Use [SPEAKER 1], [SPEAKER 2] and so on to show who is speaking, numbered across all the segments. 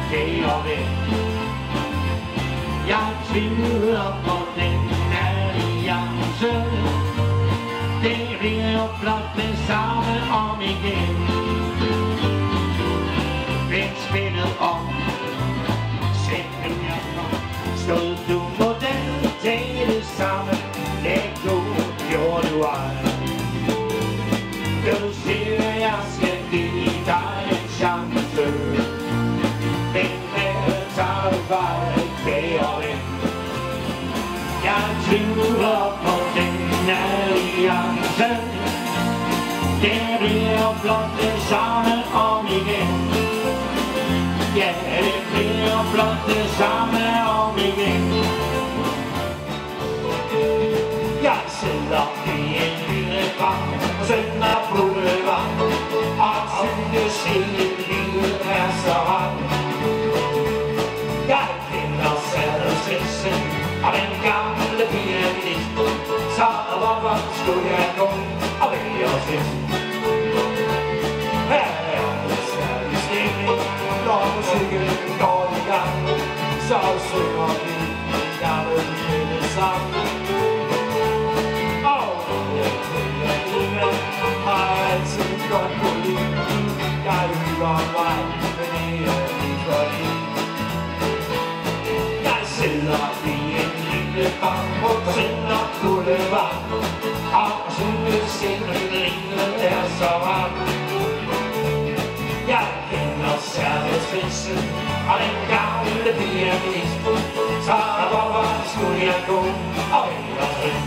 [SPEAKER 1] kære ven. Jeg tvivler på den alliance. Det bliver jo blot det samme om igen. Vend spillet om. Sæt nu jeg kom. Stod du model til det samme. Læg du, gjorde du ej. Du siger jeg skal give dig en chance. Men her tager du fejl, kære ven. Jeg tvivler på den alliance. Det bliver blot det samme om igen. Ja, det bliver blot det samme om igen. Jeg sidder i en lille bank på Sønder Boulevard og synes hele livet er så rart. Jeg kender sadelsvidsen og den gamle pianist, så hvorfor skulle jeg gå og vælge sidst? Her er det særlig stemning, når musikken går i gang, så synger vi en gammel lille sang. Har altid godt på liv. Jeg hygger mig med det for liv. Jeg sidder i en lille bank på Sønder Boulevard og synes hele livet er så rart. Jeg kender servicefidsen og den gamle pianist, så hvorfor skulle jeg gå og vælge frit?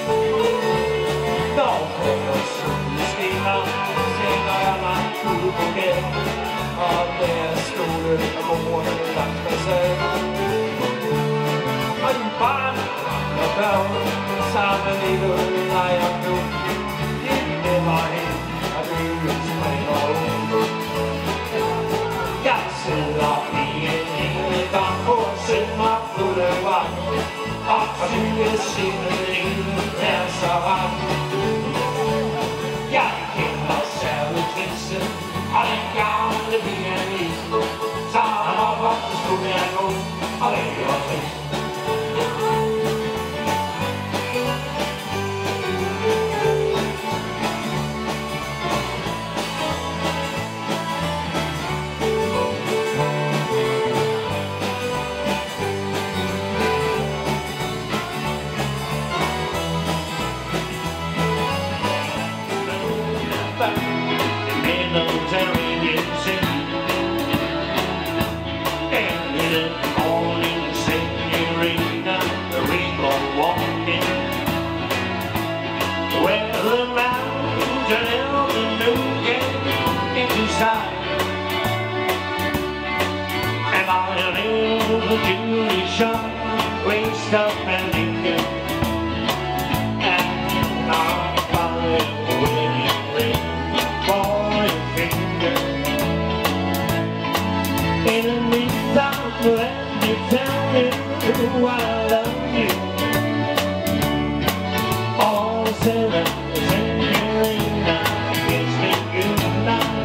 [SPEAKER 1] Når solen skinner, sætter jeg mig ud på gaden, og der er stole og borde langt facaden. Og de barn og børn sammen i løn leger nu. Det var hen, og det springer ud. Jeg sidder i en lille bank på Sønder Boulevard og synes hele livet er så rart. Jeg kender servicefidsen og den gamle pianist, så hvorfor skulle jeg gå og vælge frit? Raised up and linger, and I'll follow a wedding ring for your finger. In the meantime, let me tell you I love you. All the sailors in your arena kiss me goodnight.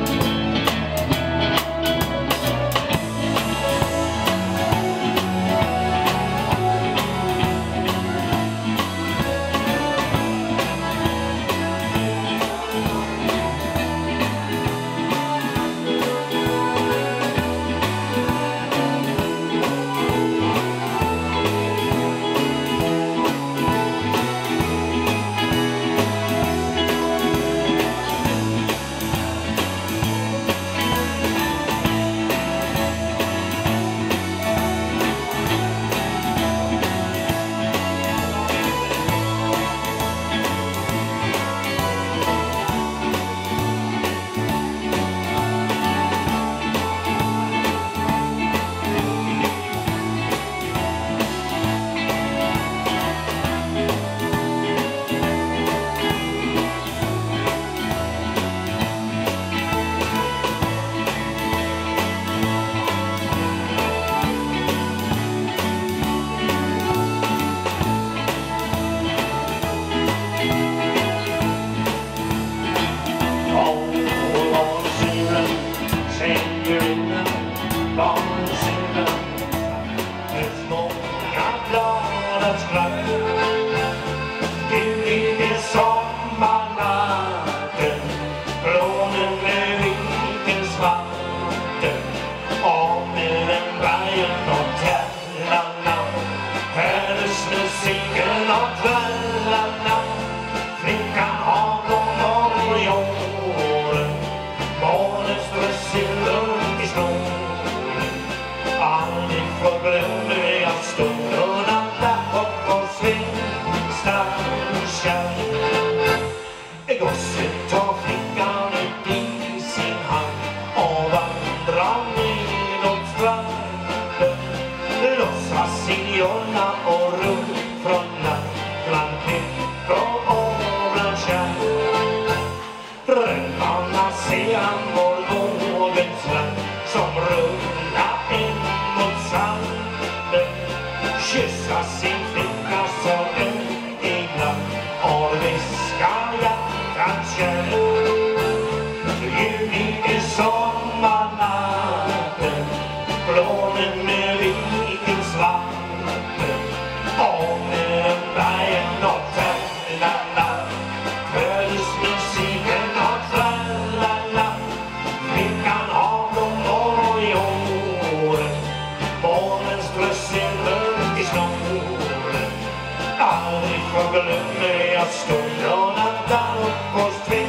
[SPEAKER 1] tralala, födelsemusiken och tralala. Flickan har blommor i håret, barnens presenter i snåret. Aldrig förglömmer jag stunderna där upp på